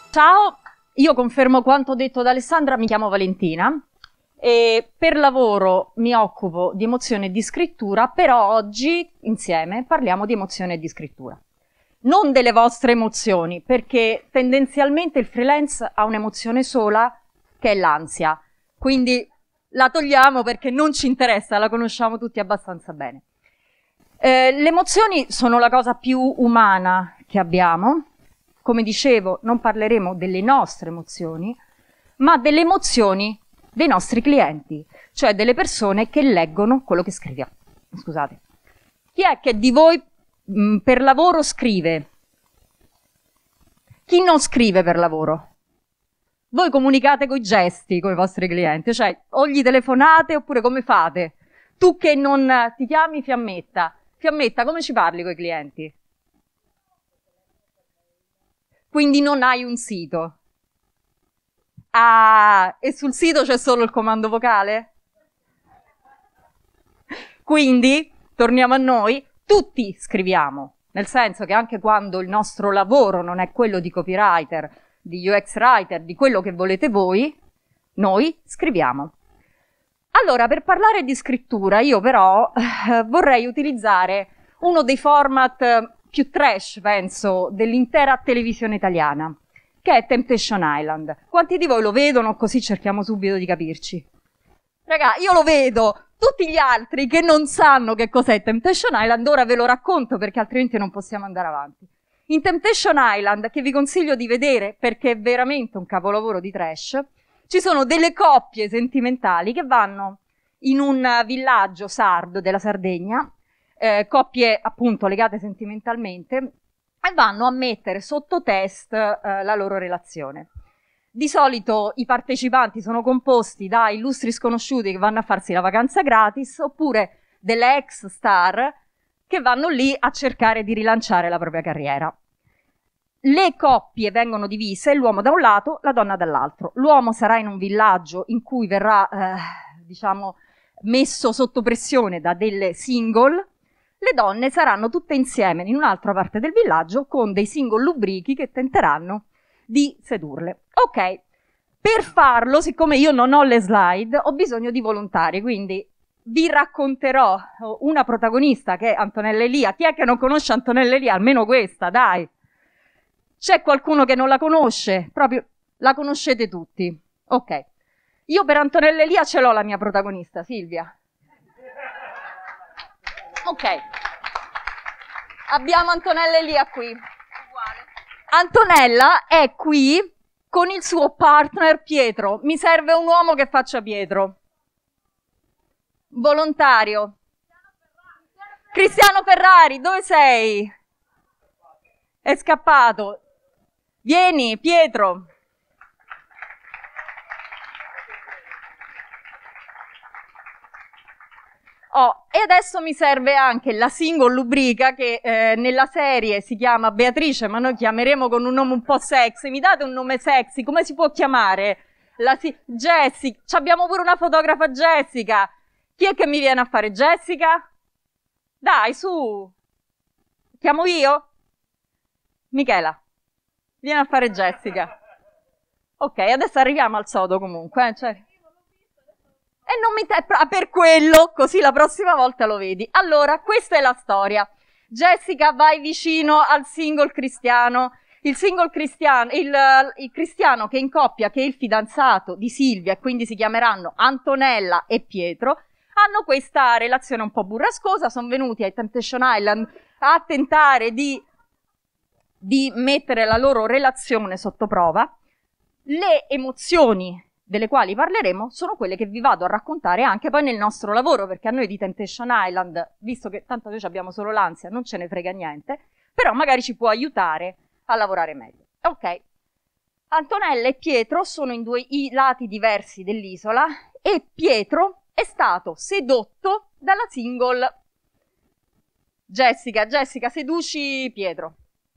Ciao, io confermo quanto detto da Alessandra, mi chiamo Valentina e per lavoro mi occupo di emozione e di scrittura, però oggi insieme parliamo di emozione e di scrittura. Non delle vostre emozioni, perché tendenzialmente il freelance ha un'emozione sola, che è l'ansia. Quindi la togliamo perché non ci interessa, la conosciamo tutti abbastanza bene. Le emozioni sono la cosa più umana che abbiamo. Come dicevo, non parleremo delle nostre emozioni, ma delle emozioni dei nostri clienti, cioè delle persone che leggono quello che scriviamo. Scusate. Chi è che di voi per lavoro scrive? Chi non scrive per lavoro? Voi comunicate coi gesti con i vostri clienti, cioè o gli telefonate oppure come fate? Tu che non ti chiami Fiammetta. Fiammetta, come ci parli coi clienti? Quindi non hai un sito. Ah, e sul sito c'è solo il comando vocale? Quindi, torniamo a noi, tutti scriviamo, nel senso che anche quando il nostro lavoro non è quello di copywriter, di UX writer, di quello che volete voi, noi scriviamo. Allora, per parlare di scrittura, io però vorrei utilizzare uno dei format più trash, penso, dell'intera televisione italiana, che è Temptation Island. Quanti di voi lo vedono? Così cerchiamo subito di capirci. Raga, io lo vedo. Tutti gli altri che non sanno che cos'è Temptation Island, ora ve lo racconto perché altrimenti non possiamo andare avanti. In Temptation Island, che vi consiglio di vedere perché è veramente un capolavoro di trash, ci sono delle coppie sentimentali che vanno in un villaggio sardo della Sardegna, coppie appunto legate sentimentalmente, e vanno a mettere sotto test la loro relazione. Di solito i partecipanti sono composti da illustri sconosciuti che vanno a farsi la vacanza gratis, oppure delle ex star che vanno lì a cercare di rilanciare la propria carriera. Le coppie vengono divise, l'uomo da un lato, la donna dall'altro. L'uomo sarà in un villaggio in cui verrà, messo sotto pressione da delle single. Le donne saranno tutte insieme in un'altra parte del villaggio con dei single lubrichi che tenteranno di sedurle. Ok, per farlo, siccome io non ho le slide, ho bisogno di volontari, quindi vi racconterò una protagonista che è Antonella Elia. Chi è che non conosce Antonella Elia? Almeno questa, dai. C'è qualcuno che non la conosce? Proprio la conoscete tutti. Ok. Io per Antonella Elia ce l'ho la mia protagonista, Silvia. Ok. Abbiamo Antonella Elia qui. Antonella è qui con il suo partner Pietro. Mi serve un uomo che faccia Pietro. Volontario. Cristiano Ferrari, dove sei? È scappato. Vieni, Pietro. Oh, e adesso mi serve anche la single lubrica che nella serie si chiama Beatrice, ma noi chiameremo con un nome un po' sexy. Mi date un nome sexy? Come si può chiamare? Jessica. Abbiamo pure una fotografa Jessica. Chi è che mi viene a fare Jessica? Dai, su. Chiamo io? Michela. Vieni a fare Jessica. Ok, adesso arriviamo al sodo comunque. Cioè. E non mi per quello, così la prossima volta lo vedi. Allora, questa è la storia. Jessica, vai vicino al single cristiano. Il cristiano che è in coppia, che è il fidanzato di Silvia, e quindi si chiameranno Antonella e Pietro, hanno questa relazione un po' burrascosa, sono venuti ai Temptation Island a tentare di mettere la loro relazione sotto prova. Le emozioni delle quali parleremo sono quelle che vi vado a raccontare anche poi nel nostro lavoro, perché a noi di Temptation Island, visto che tanto noi abbiamo solo l'ansia, non ce ne frega niente, però magari ci può aiutare a lavorare meglio. Ok, Antonella e Pietro sono in due lati diversi dell'isola e Pietro è stato sedotto dalla single Jessica. Jessica, seduci Pietro.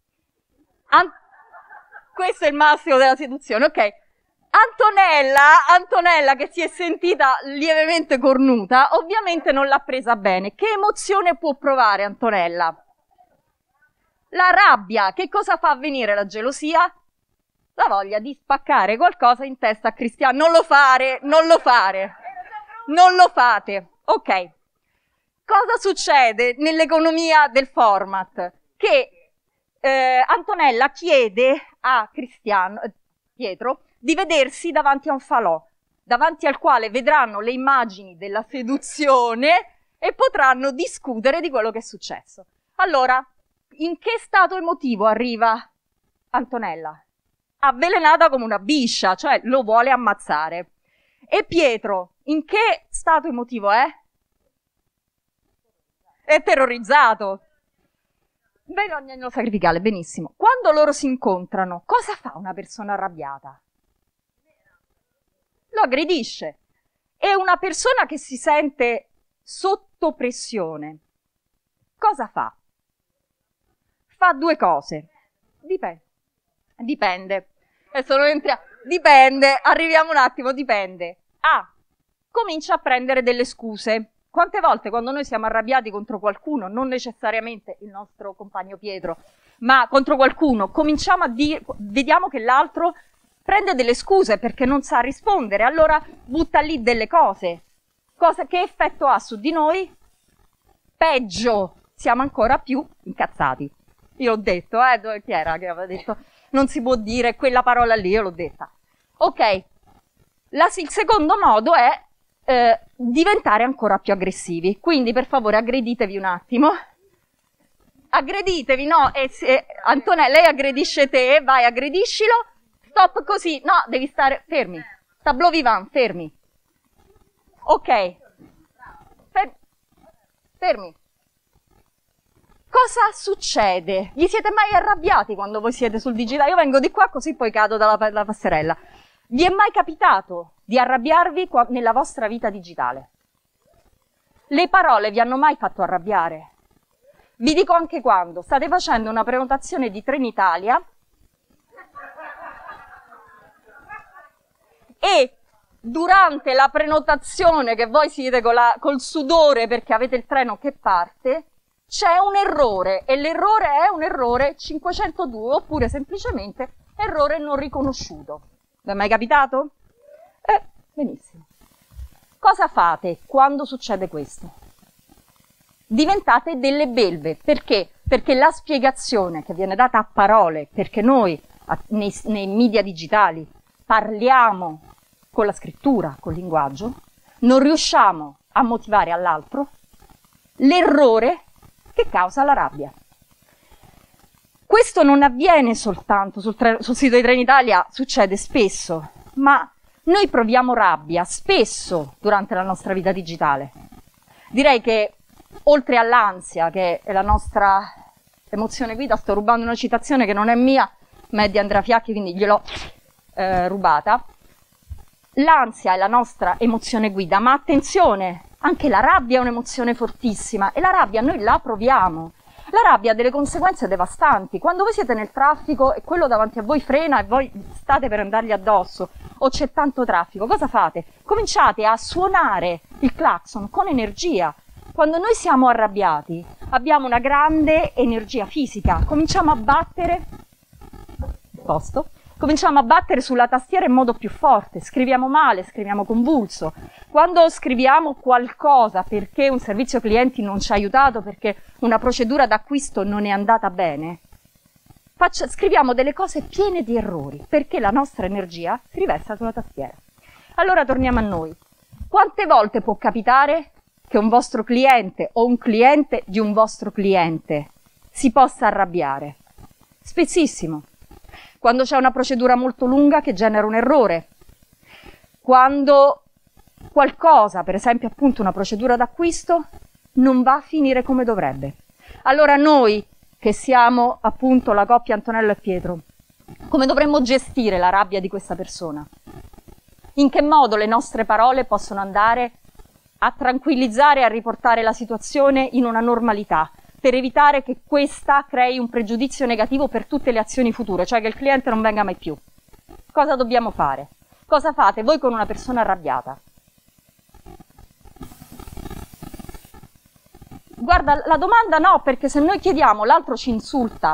Questo è il massimo della seduzione, ok. Antonella che si è sentita lievemente cornuta, ovviamente non l'ha presa bene. Che emozione può provare Antonella? La rabbia. Che cosa fa avvenire la gelosia? la voglia di spaccare qualcosa in testa a Cristiano. Non lo fare, non lo fare, non lo fate. Ok. Cosa succede nell'economia del format? Che Antonella chiede a Pietro di vedersi davanti a un falò, davanti al quale vedranno le immagini della seduzione e potranno discutere di quello che è successo. Allora, in che stato emotivo arriva Antonella? Avvelenata come una biscia, cioè lo vuole ammazzare. E Pietro, in che stato emotivo è? È terrorizzato. Bisogna sacrificare, benissimo. Quando loro si incontrano, cosa fa una persona arrabbiata? Lo aggredisce. E una persona che si sente sotto pressione, cosa fa? Fa due cose. Dipende. Adesso non entriamo. Dipende, arriviamo un attimo, dipende. Comincia a prendere delle scuse. Quante volte quando noi siamo arrabbiati contro qualcuno, non necessariamente il nostro compagno Pietro, ma contro qualcuno, cominciamo a dire, vediamo che l'altro prende delle scuse perché non sa rispondere, allora butta lì delle cose. Che effetto ha su di noi? Peggio, siamo ancora più incazzati. Io l'ho detto, chi era che aveva detto? Non si può dire quella parola lì, io l'ho detta. Ok, il secondo modo è diventare ancora più aggressivi. Quindi, per favore, aggreditevi un attimo. Aggreditevi, no? Antonella, lei aggredisce te, vai, aggrediscilo. Stop così. No, devi stare fermi. Tableau vivant, fermi. Ok. Fermi. Cosa succede? Vi siete mai arrabbiati quando voi siete sul digitale? Io vengo di qua così poi cado dalla passerella. Vi è mai capitato di arrabbiarvi nella vostra vita digitale? Le parole vi hanno mai fatto arrabbiare? Vi dico anche quando state facendo una prenotazione di Trenitalia e durante la prenotazione che voi siete col sudore perché avete il treno che parte, c'è un errore e l'errore è un errore 502 oppure semplicemente errore non riconosciuto. Vi è mai capitato? Benissimo. Cosa fate quando succede questo? Diventate delle belve. Perché? Perché la spiegazione che viene data a parole, perché noi nei media digitali parliamo con la scrittura, col linguaggio, non riusciamo a motivare all'altro l'errore che causa la rabbia. Questo non avviene soltanto sul sito di Trenitalia, succede spesso, ma noi proviamo rabbia spesso durante la nostra vita digitale. Direi che oltre all'ansia, che è la nostra emozione guida, sto rubando una citazione che non è mia, ma è di Andrea Fiacchi, quindi gliel'ho rubata. L'ansia è la nostra emozione guida, ma attenzione, anche la rabbia è un'emozione fortissima e la rabbia noi la proviamo. La rabbia ha delle conseguenze devastanti. Quando voi siete nel traffico e quello davanti a voi frena e voi state per andargli addosso o c'è tanto traffico, cosa fate? Cominciate a suonare il clacson con energia. Quando noi siamo arrabbiati abbiamo una grande energia fisica, cominciamo a battere sulla tastiera in modo più forte, scriviamo male, scriviamo convulso. Quando scriviamo qualcosa perché un servizio clienti non ci ha aiutato, perché una procedura d'acquisto non è andata bene, scriviamo delle cose piene di errori, perché la nostra energia si riversa sulla tastiera. Allora torniamo a noi. Quante volte può capitare che un vostro cliente o un cliente di un vostro cliente si possa arrabbiare? Spessissimo. Quando c'è una procedura molto lunga che genera un errore, quando qualcosa, per esempio appunto una procedura d'acquisto, non va a finire come dovrebbe. Allora noi, che siamo appunto la coppia Antonella e Pietro, come dovremmo gestire la rabbia di questa persona? In che modo le nostre parole possono andare a tranquillizzare e a riportare la situazione in una normalità, per evitare che questa crei un pregiudizio negativo per tutte le azioni future, cioè che il cliente non venga mai più. Cosa dobbiamo fare? Cosa fate voi con una persona arrabbiata? Guarda, la domanda no, perché se noi chiediamo, l'altro ci insulta.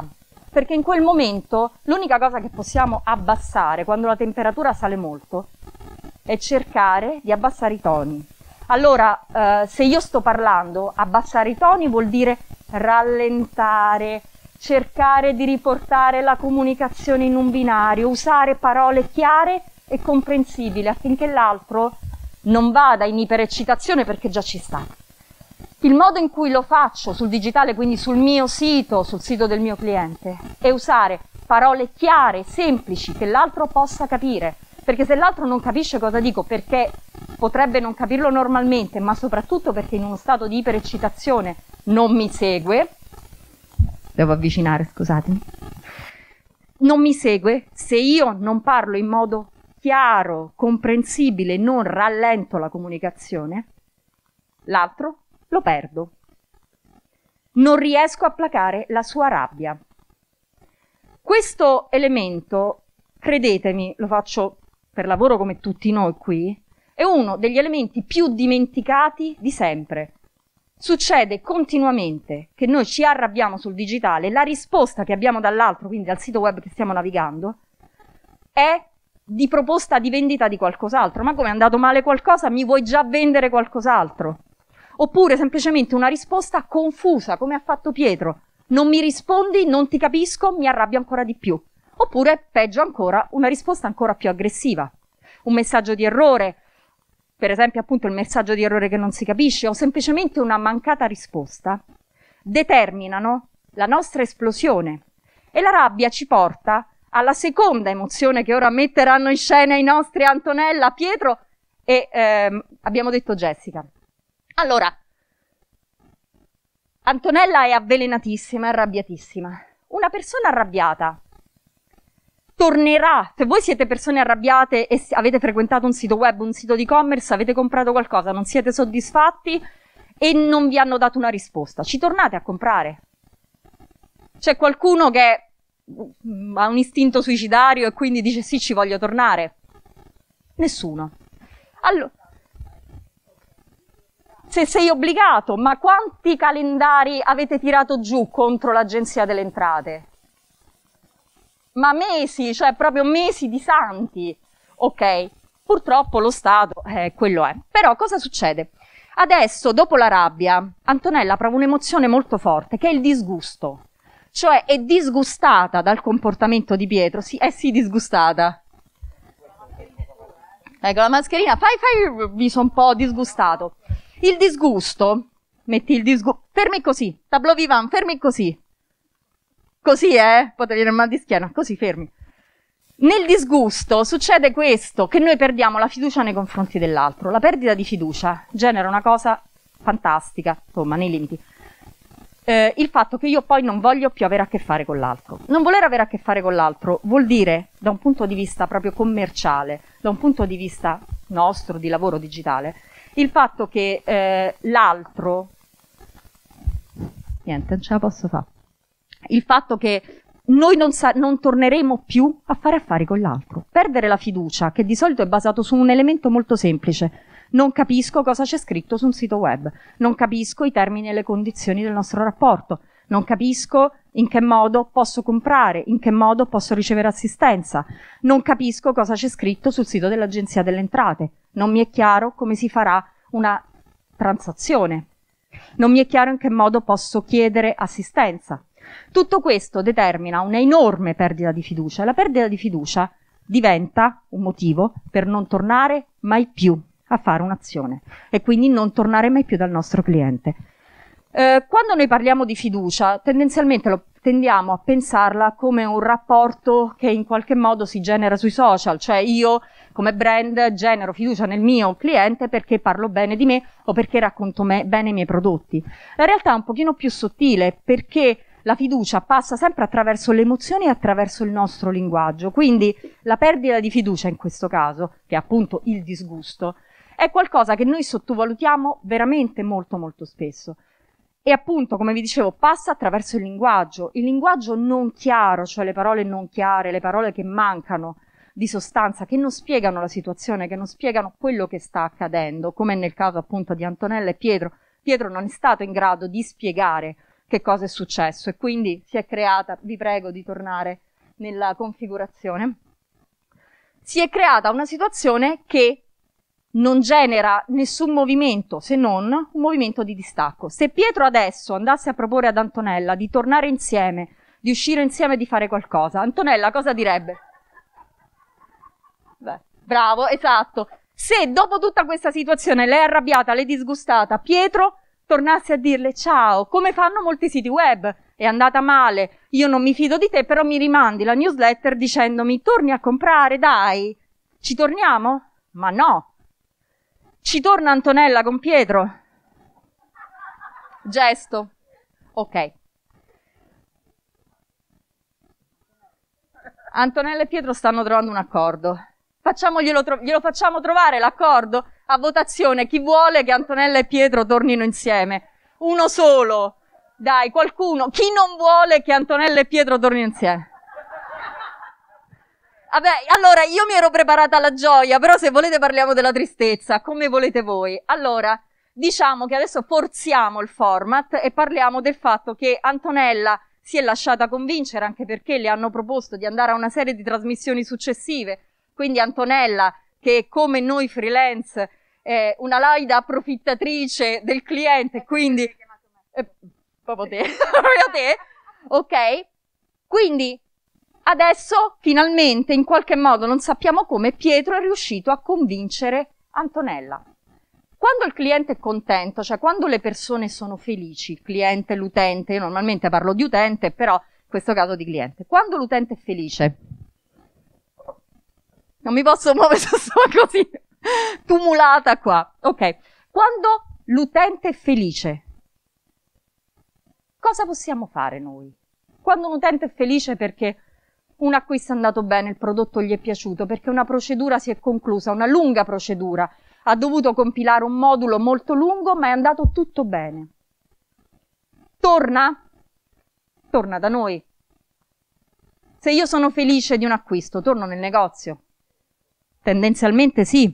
perché in quel momento l'unica cosa che possiamo abbassare quando la temperatura sale molto è cercare di abbassare i toni. Allora, se io sto parlando, abbassare i toni vuol dire rallentare, cercare di riportare la comunicazione in un binario, usare parole chiare e comprensibili affinché l'altro non vada in ipereccitazione perché già ci sta. Il modo in cui lo faccio sul digitale, quindi sul mio sito, sul sito del mio cliente, è usare parole chiare, semplici, che l'altro possa capire. Perché se l'altro non capisce cosa dico, perché potrebbe non capirlo normalmente, ma soprattutto perché in uno stato di ipereccitazione non mi segue, devo avvicinare, scusatemi, non mi segue, se io non parlo in modo chiaro, comprensibile, non rallento la comunicazione, l'altro lo perdo. Non riesco a placare la sua rabbia. Questo elemento, credetemi, lo faccio per lavoro come tutti noi qui, è uno degli elementi più dimenticati di sempre. Succede continuamente che noi ci arrabbiamo sul digitale, la risposta che abbiamo dall'altro, quindi dal sito web che stiamo navigando, è di proposta di vendita di qualcos'altro. Ma come è andato male qualcosa, mi vuoi già vendere qualcos'altro? Oppure semplicemente una risposta confusa, come ha fatto Pietro. Non mi rispondi, non ti capisco, mi arrabbio ancora di più. Oppure, peggio ancora, una risposta ancora più aggressiva. Un messaggio di errore, per esempio appunto il messaggio di errore che non si capisce, o semplicemente una mancata risposta, determinano la nostra esplosione. E la rabbia ci porta alla seconda emozione che ora metteranno in scena i nostri Antonella, Pietro e abbiamo detto Jessica. Allora, Antonella è avvelenatissima, è arrabbiatissima. Una persona arrabbiata tornerà, se voi siete persone arrabbiate e avete frequentato un sito web, un sito di e-commerce, avete comprato qualcosa, non siete soddisfatti e non vi hanno dato una risposta, ci tornate a comprare. C'è qualcuno che ha un istinto suicidario e quindi dice sì, ci voglio tornare? Nessuno. Allora, se sei obbligato, ma quanti calendari avete tirato giù contro l'Agenzia delle Entrate? Ma mesi, cioè proprio mesi di santi. Ok, purtroppo lo Stato, quello è. Però cosa succede? Adesso, dopo la rabbia, Antonella prova un'emozione molto forte, che è il disgusto. Cioè è disgustata dal comportamento di Pietro. Sì, disgustata. Ecco, la mascherina, fai, mi sono un po' disgustato. Il disgusto, metti il disgusto, fermi così, tableau vivant, fermi così. Così, potevi avere il mal di schiena, così fermi. Nel disgusto succede questo, che noi perdiamo la fiducia nei confronti dell'altro. La perdita di fiducia genera una cosa fantastica, insomma, nei limiti. Il fatto che io poi non voglio più avere a che fare con l'altro. Non voler avere a che fare con l'altro vuol dire, da un punto di vista proprio commerciale, da un punto di vista nostro, di lavoro digitale, il fatto che l'altro... Niente, non ce la posso fare. Il fatto che noi non torneremo più a fare affari con l'altro. Perdere la fiducia, che di solito è basato su un elemento molto semplice. Non capisco cosa c'è scritto su un sito web. Non capisco i termini e le condizioni del nostro rapporto. Non capisco in che modo posso comprare, in che modo posso ricevere assistenza. Non capisco cosa c'è scritto sul sito dell'Agenzia delle Entrate. Non mi è chiaro come si farà una transazione. Non mi è chiaro in che modo posso chiedere assistenza. Tutto questo determina una enorme perdita di fiducia e la perdita di fiducia diventa un motivo per non tornare mai più a fare un'azione e quindi non tornare mai più dal nostro cliente. Quando noi parliamo di fiducia, tendenzialmente tendiamo a pensarla come un rapporto che in qualche modo si genera sui social, cioè io come brand genero fiducia nel mio cliente perché parlo bene di me o perché racconto bene i miei prodotti. La realtà è un pochino più sottile perché la fiducia passa sempre attraverso le emozioni e attraverso il nostro linguaggio, quindi la perdita di fiducia in questo caso, che è appunto il disgusto, è qualcosa che noi sottovalutiamo veramente molto molto spesso. E appunto, come vi dicevo, passa attraverso il linguaggio non chiaro, cioè le parole non chiare, le parole che mancano di sostanza, che non spiegano la situazione, che non spiegano quello che sta accadendo, come nel caso appunto di Antonella e Pietro. Pietro non è stato in grado di spiegare che cosa è successo e quindi si è creata, vi prego di tornare nella configurazione, si è creata una situazione che non genera nessun movimento se non un movimento di distacco. Se Pietro adesso andasse a proporre ad Antonella di tornare insieme, di uscire insieme e di fare qualcosa, Antonella cosa direbbe? Beh, bravo, esatto. Se dopo tutta questa situazione lei è arrabbiata, lei è disgustata, Pietro tornasse a dirle ciao, come fanno molti siti web, è andata male, io non mi fido di te, però mi rimandi la newsletter dicendomi torni a comprare, dai, ci torniamo? Ma no. Ci torna Antonella con Pietro? Gesto. Ok. Antonella e Pietro stanno trovando un accordo. Glielo facciamo trovare l'accordo? A votazione, chi vuole che Antonella e Pietro tornino insieme? Uno solo. Dai, qualcuno. Chi non vuole che Antonella e Pietro tornino insieme? Vabbè, allora io mi ero preparata alla gioia, però se volete parliamo della tristezza, come volete voi. Allora, diciamo che adesso forziamo il format e parliamo del fatto che Antonella si è lasciata convincere, anche perché le hanno proposto di andare a una serie di trasmissioni successive. Quindi Antonella, che come noi freelance è una laida approfittatrice del cliente, quindi proprio te, proprio te, ok? Quindi adesso, finalmente, in qualche modo, non sappiamo come, Pietro è riuscito a convincere Antonella. Quando il cliente è contento, cioè quando le persone sono felici, il cliente, l'utente, io normalmente parlo di utente, però in questo caso di cliente, quando l'utente è felice, non mi posso muovere, sono così tumulata qua, ok, quando l'utente è felice, cosa possiamo fare noi? Quando un utente è felice perché un acquisto è andato bene, il prodotto gli è piaciuto, perché una procedura si è conclusa, una lunga procedura, ha dovuto compilare un modulo molto lungo, ma è andato tutto bene. Torna? Torna da noi. Se io sono felice di un acquisto, torno nel negozio? Tendenzialmente sì.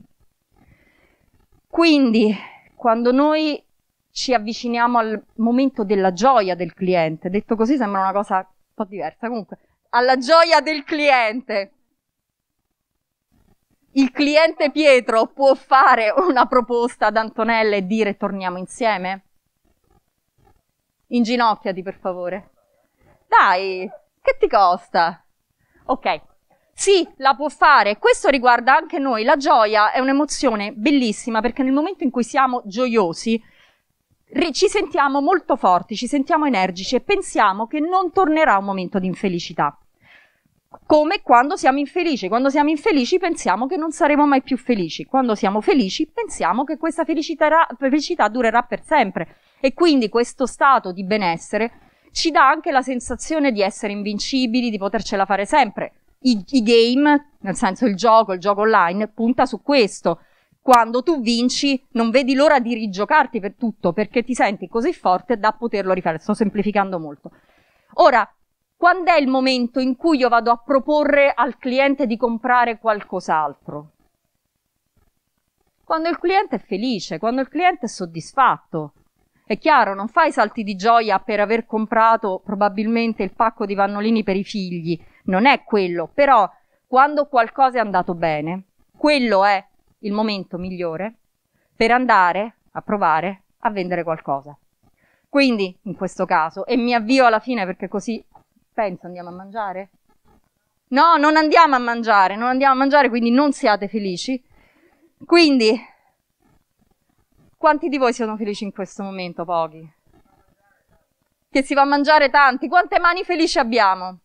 Quindi, quando noi ci avviciniamo al momento della gioia del cliente, detto così sembra una cosa un po' diversa, comunque, alla gioia del cliente. Il cliente Pietro può fare una proposta ad Antonella e dire torniamo insieme? Inginocchiati per favore. Dai, che ti costa? Ok, sì, la può fare. Questo riguarda anche noi. La gioia è un'emozione bellissima perché nel momento in cui siamo gioiosi ci sentiamo molto forti, ci sentiamo energici e pensiamo che non tornerà un momento di infelicità. Come quando siamo infelici. Quando siamo infelici pensiamo che non saremo mai più felici. Quando siamo felici pensiamo che questa felicità durerà per sempre. E quindi questo stato di benessere ci dà anche la sensazione di essere invincibili, di potercela fare sempre. I game, nel senso il gioco online, punta su questo. Quando tu vinci non vedi l'ora di rigiocarti per tutto perché ti senti così forte da poterlo rifare. Sto semplificando molto. Ora, quando è il momento in cui io vado a proporre al cliente di comprare qualcos'altro? Quando il cliente è felice, quando il cliente è soddisfatto. È chiaro, non fai salti di gioia per aver comprato probabilmente il pacco di pannolini per i figli, non è quello, però quando qualcosa è andato bene, quello è il momento migliore per andare a provare a vendere qualcosa. Quindi, in questo caso, e mi avvio alla fine perché così penso andiamo a mangiare? No, non andiamo a mangiare, quindi non siate felici. Quindi, quanti di voi sono felici in questo momento? Pochi. Che si va a mangiare tanti. Quante mani felici abbiamo?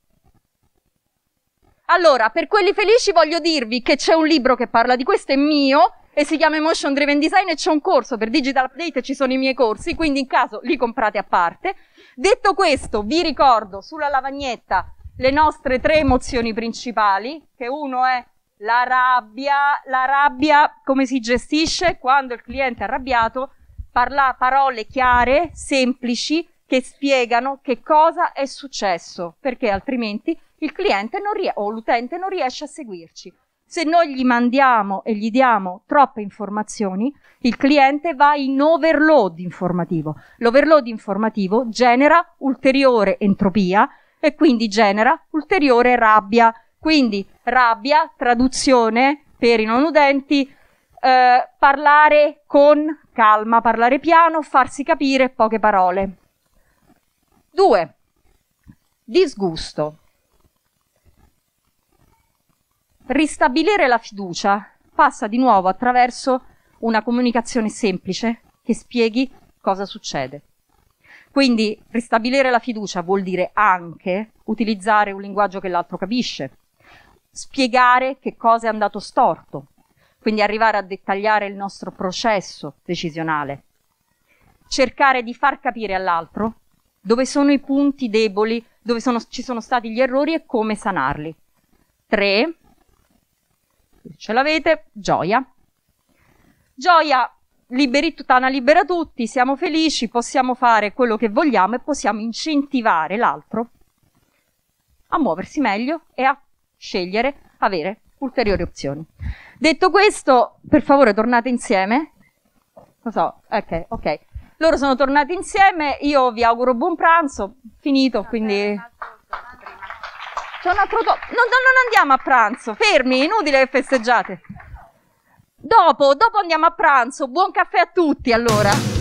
Allora, per quelli felici voglio dirvi che c'è un libro che parla di questo, è mio, e si chiama Emotion Driven Design e c'è un corso per Digital Update e ci sono i miei corsi, quindi in caso li comprate a parte. Detto questo, vi ricordo sulla lavagnetta le nostre 3 emozioni principali, che uno è la rabbia come si gestisce quando il cliente è arrabbiato, parole chiare, semplici, che spiegano che cosa è successo, perché altrimenti il cliente o l'utente non riesce a seguirci. Se noi gli mandiamo e gli diamo troppe informazioni, il cliente va in overload informativo. L'overload informativo genera ulteriore entropia e quindi genera ulteriore rabbia. Quindi rabbia, traduzione per i non udenti, parlare con calma, parlare piano, farsi capire, poche parole. 2. Disgusto. Ristabilire la fiducia passa di nuovo attraverso una comunicazione semplice che spieghi cosa succede. Quindi ristabilire la fiducia vuol dire anche utilizzare un linguaggio che l'altro capisce, spiegare che cosa è andato storto, quindi arrivare a dettagliare il nostro processo decisionale, cercare di far capire all'altro dove sono i punti deboli, dove ci sono stati gli errori e come sanarli. 3. Ce l'avete, gioia. Gioia, Tana libera tutti, siamo felici, possiamo fare quello che vogliamo e possiamo incentivare l'altro a muoversi meglio e a scegliere, avere ulteriori opzioni. Detto questo, per favore tornate insieme. Lo so, ok. Loro sono tornati insieme, io vi auguro buon pranzo, finito, quindi... C'è un altro non andiamo a pranzo, fermi, inutile che festeggiate. Dopo andiamo a pranzo, buon caffè a tutti allora.